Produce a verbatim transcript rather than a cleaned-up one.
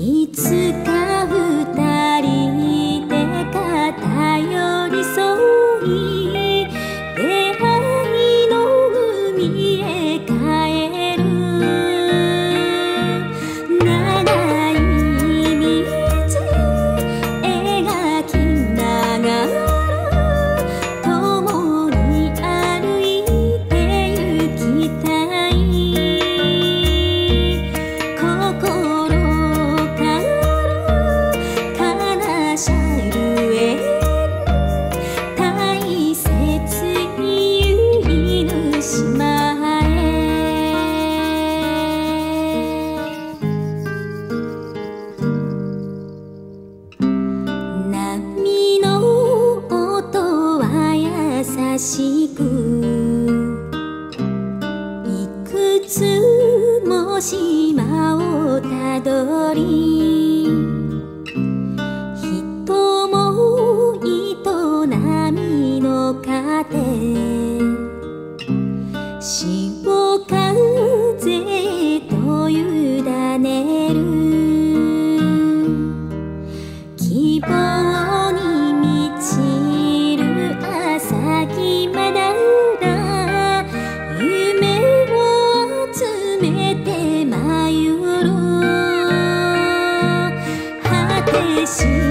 いつか二人で肩寄り添い出会いの海へ帰る長い道描きながら共に歩いて行きたい心波の音は優しくいくつも島をたどり人も営みの糧潮風と委ねる希望に満ちる朝日まだら夢を集めて舞うる果てし